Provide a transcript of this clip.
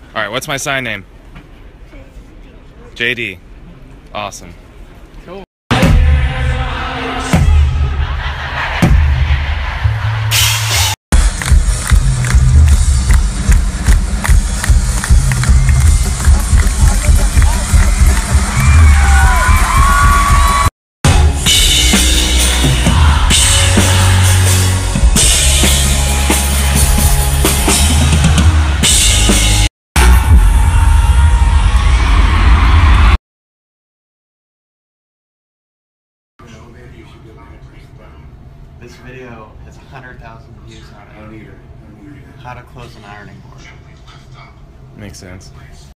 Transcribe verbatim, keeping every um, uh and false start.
All right, what's my sign name? J D. Awesome. Cool. This video has one hundred thousand views on it. How to close an ironing board. Makes sense.